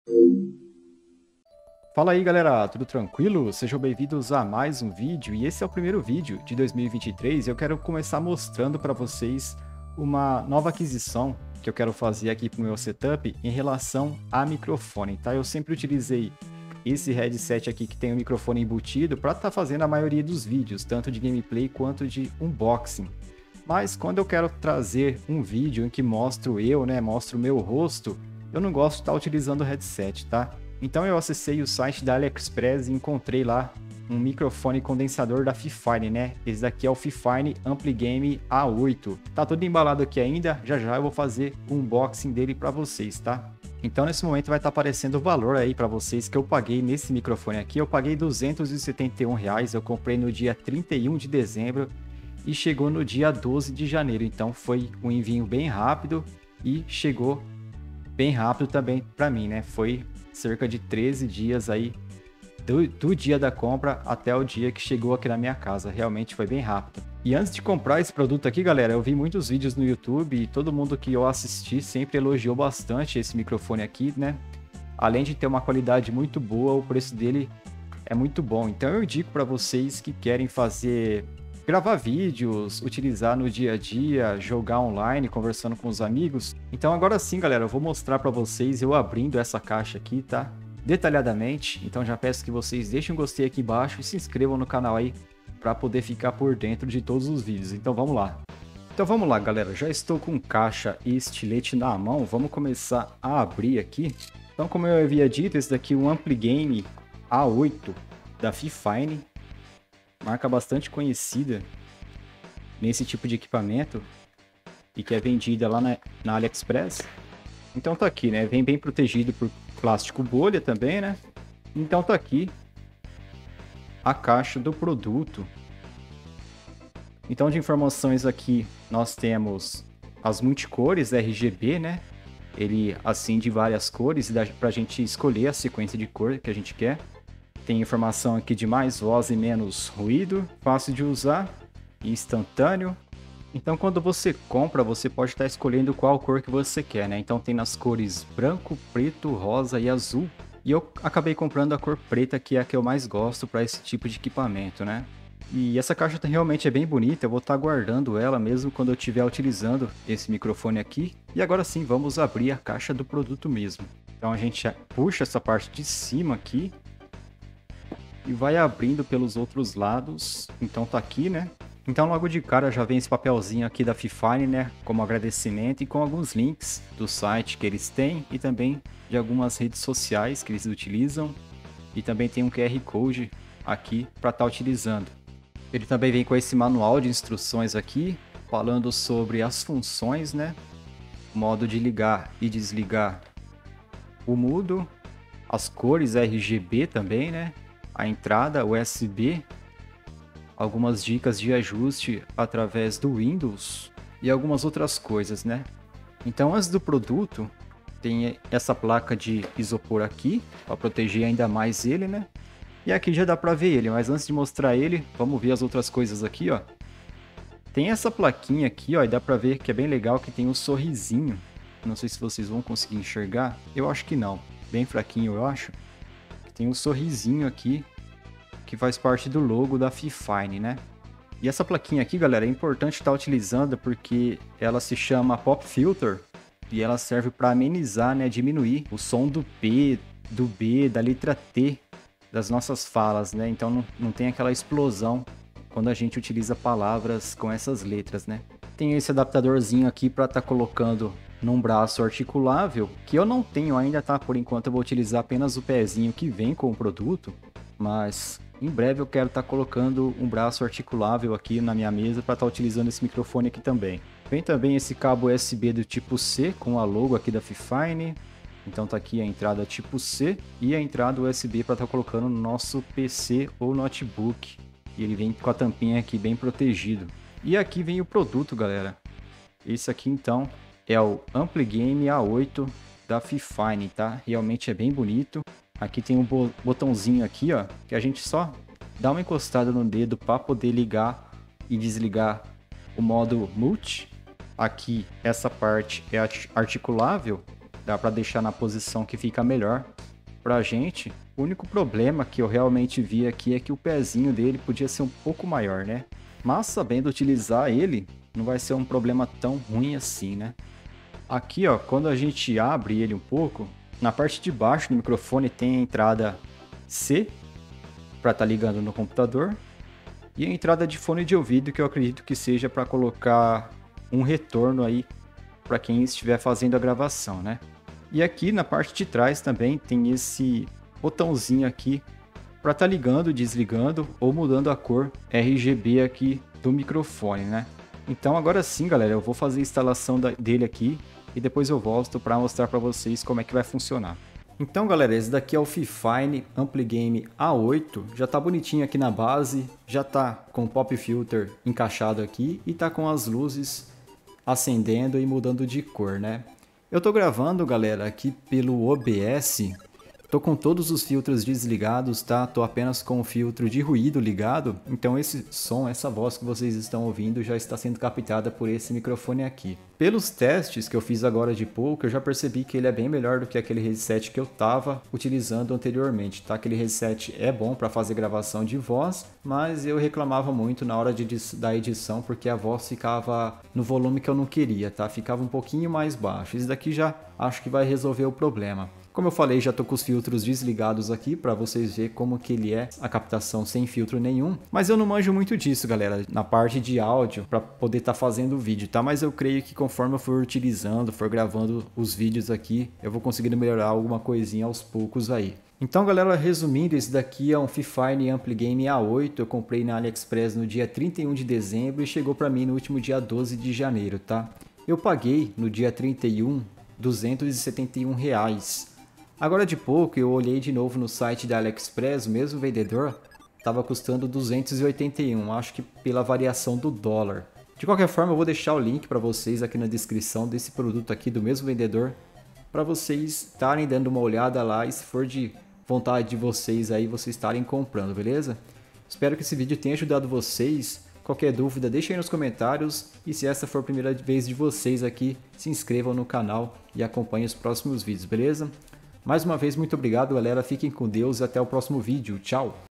Fala aí galera, tudo tranquilo? Sejam bem-vindos a mais um vídeo e esse é o primeiro vídeo de 2023 e eu quero começar mostrando para vocês uma nova aquisição que eu quero fazer aqui para o meu setup em relação a microfone, tá? Eu sempre utilizei esse headset aqui que tem o microfone embutido para estar fazendo a maioria dos vídeos, tanto de gameplay quanto de unboxing. Mas quando eu quero trazer um vídeo em que mostro o meu rosto, eu não gosto de estar utilizando o headset, tá? Então eu acessei o site da AliExpress e encontrei lá um microfone condensador da Fifine, né? Esse daqui é o Fifine AmpliGame A8. Tá todo embalado aqui ainda, já já eu vou fazer o unboxing dele para vocês, tá? Então nesse momento vai estar aparecendo o valor aí para vocês que eu paguei nesse microfone aqui. Eu paguei R$271, eu comprei no dia 31 de dezembro e chegou no dia 12 de janeiro. Então foi um envio bem rápido e chegou bem rápido também para mim, né? Foi cerca de 13 dias aí do dia da compra até o dia que chegou aqui na minha casa. Realmente foi bem rápido. E antes de comprar esse produto aqui, galera, eu vi muitos vídeos no YouTube e todo mundo que eu assisti sempre elogiou bastante esse microfone aqui, né? Além de ter uma qualidade muito boa, o preço dele é muito bom. Então eu indico para vocês que querem gravar vídeos, utilizar no dia a dia, jogar online, conversando com os amigos. Então agora sim, galera, eu vou mostrar para vocês eu abrindo essa caixa aqui, tá? Detalhadamente. Então já peço que vocês deixem um gostei aqui embaixo e se inscrevam no canal aí para poder ficar por dentro de todos os vídeos. Então vamos lá. Então vamos lá, galera. Já estou com caixa e estilete na mão. Vamos começar a abrir aqui. Então, como eu havia dito, esse daqui é um AmpliGame A8 da Fifine. Marca bastante conhecida nesse tipo de equipamento e que é vendida lá na AliExpress. Então tá aqui, né? Vem bem protegido por plástico bolha também, né? Então tá aqui a caixa do produto. Então de informações aqui nós temos as multicores RGB, né? Ele assim de várias cores, dá pra gente escolher a sequência de cor que a gente quer. Tem informação aqui de mais voz e menos ruído, fácil de usar e instantâneo. Então quando você compra, você pode estar escolhendo qual cor que você quer, né? Então tem nas cores branco, preto, rosa e azul. E eu acabei comprando a cor preta, que é a que eu mais gosto para esse tipo de equipamento, né? E essa caixa realmente é bem bonita, eu vou estar guardando ela mesmo quando eu estiver utilizando esse microfone aqui. E agora sim, vamos abrir a caixa do produto mesmo. Então a gente puxa essa parte de cima aqui e vai abrindo pelos outros lados. Então tá aqui, né? Então logo de cara já vem esse papelzinho aqui da Fifine, né? Como agradecimento e com alguns links do site que eles têm e também de algumas redes sociais que eles utilizam. E também tem um QR Code aqui para estar utilizando. Ele também vem com esse manual de instruções aqui, falando sobre as funções, né? Modo de ligar e desligar o mudo, as cores RGB também, né? A entrada USB, algumas dicas de ajuste através do Windows e algumas outras coisas, né? Então, antes do produto, tem essa placa de isopor aqui, para proteger ainda mais ele, né? E aqui já dá para ver ele, mas antes de mostrar ele, vamos ver as outras coisas aqui, ó. Tem essa plaquinha aqui, ó, e dá para ver que é bem legal, que tem um sorrisinho. Não sei se vocês vão conseguir enxergar, eu acho que não, bem fraquinho eu acho. Tem um sorrisinho aqui, que faz parte do logo da Fifine, né? E essa plaquinha aqui, galera, é importante estar utilizando porque ela se chama Pop Filter e ela serve para amenizar, né, diminuir o som do P, do B, da letra T das nossas falas, né? Então não tem aquela explosão quando a gente utiliza palavras com essas letras, né? Tem esse adaptadorzinho aqui para estar colocando num braço articulável, que eu não tenho ainda, tá? Por enquanto eu vou utilizar apenas o pezinho que vem com o produto, mas em breve eu quero estar colocando um braço articulável aqui na minha mesa para estar utilizando esse microfone aqui também. Vem também esse cabo USB do tipo C com a logo aqui da Fifine. Então tá aqui a entrada tipo C e a entrada USB para estar colocando no nosso PC ou notebook. E ele vem com a tampinha aqui bem protegido. E aqui vem o produto, galera. Esse aqui então é o AmpliGame A8 da Fifine, tá? Realmente é bem bonito. Aqui tem um botãozinho aqui, ó, que a gente só dá uma encostada no dedo para poder ligar e desligar o modo multi. Aqui essa parte é articulável, dá para deixar na posição que fica melhor pra gente. O único problema que eu realmente vi aqui é que o pezinho dele podia ser um pouco maior, né? Mas sabendo utilizar ele, não vai ser um problema tão ruim assim, né? Aqui, ó, quando a gente abre ele um pouco, na parte de baixo do microfone tem a entrada C para estar ligando no computador e a entrada de fone de ouvido, que eu acredito que seja para colocar um retorno aí para quem estiver fazendo a gravação, né? E aqui na parte de trás também tem esse botãozinho aqui para estar ligando, desligando ou mudando a cor RGB aqui do microfone, né? Então agora sim, galera, eu vou fazer a instalação dele aqui e depois eu volto para mostrar para vocês como é que vai funcionar. Então, galera, esse daqui é o Fifine AmpliGame A8, já tá bonitinho aqui na base, já tá com o pop filter encaixado aqui e tá com as luzes acendendo e mudando de cor, né? Eu tô gravando, galera, aqui pelo OBS. Tô com todos os filtros desligados, tá? Tô apenas com o filtro de ruído ligado. Então esse som, essa voz que vocês estão ouvindo já está sendo captada por esse microfone aqui. Pelos testes que eu fiz agora de pouco, eu já percebi que ele é bem melhor do que aquele headset que eu tava utilizando anteriormente, tá? Aquele headset é bom para fazer gravação de voz, mas eu reclamava muito na hora da edição porque a voz ficava no volume que eu não queria, tá? Ficava um pouquinho mais baixo. Esse daqui já acho que vai resolver o problema. Como eu falei, já tô com os filtros desligados aqui para vocês verem como que ele é a captação sem filtro nenhum. Mas eu não manjo muito disso, galera, na parte de áudio para poder estar fazendo o vídeo, tá? Mas eu creio que conforme eu for utilizando, for gravando os vídeos aqui, eu vou conseguindo melhorar alguma coisinha aos poucos aí. Então, galera, resumindo, esse daqui é um Fifine AmpliGame A8, eu comprei na AliExpress no dia 31 de dezembro e chegou para mim no último dia 12 de janeiro, tá? Eu paguei no dia 31 R$271. Agora de pouco eu olhei de novo no site da AliExpress, o mesmo vendedor estava custando 281, acho que pela variação do dólar. De qualquer forma, eu vou deixar o link para vocês aqui na descrição desse produto aqui do mesmo vendedor, para vocês estarem dando uma olhada lá e se for de vontade de vocês aí, vocês estarem comprando, beleza? Espero que esse vídeo tenha ajudado vocês. Qualquer dúvida, deixem aí nos comentários e se essa for a primeira vez de vocês aqui, se inscrevam no canal e acompanhem os próximos vídeos, beleza? Mais uma vez, muito obrigado, galera. Fiquem com Deus e até o próximo vídeo. Tchau!